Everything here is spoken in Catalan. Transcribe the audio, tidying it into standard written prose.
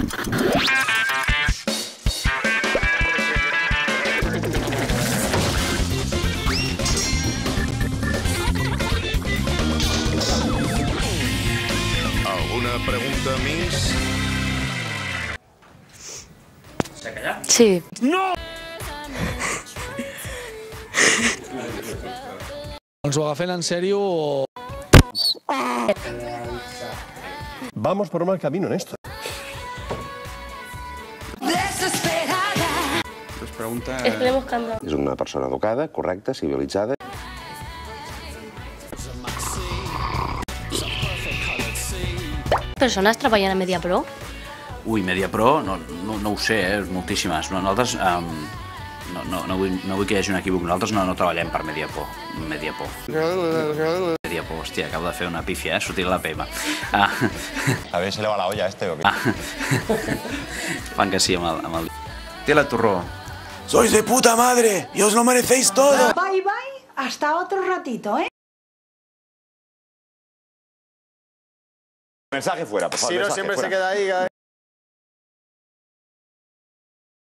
¿Alguna pregunta més? ¿Se ha callado? Sí. ¡No! ¿Ens ho agafem en sèrio o...? Vamos por mal camino en esto. Esperemos que anda. És una persona educada, correcta, civilitzada. Persones treballant a Mediapro? Ui, Mediapro, no ho sé, moltíssimes. Nosaltres, no vull que hi hagi un equívoc, nosaltres no treballem per Mediapro. Mediapro, hòstia, acabo de fer una pífia, sortir la PM. A ver, ¿se le va la olla a este o qué? Fan que sí amb el... Té-la, torró. ¡Sois de puta madre! ¡Y os lo merecéis todo! Bye, bye. Hasta otro ratito, ¿eh? Mensaje fuera, por favor. Si no, siempre se queda ahí.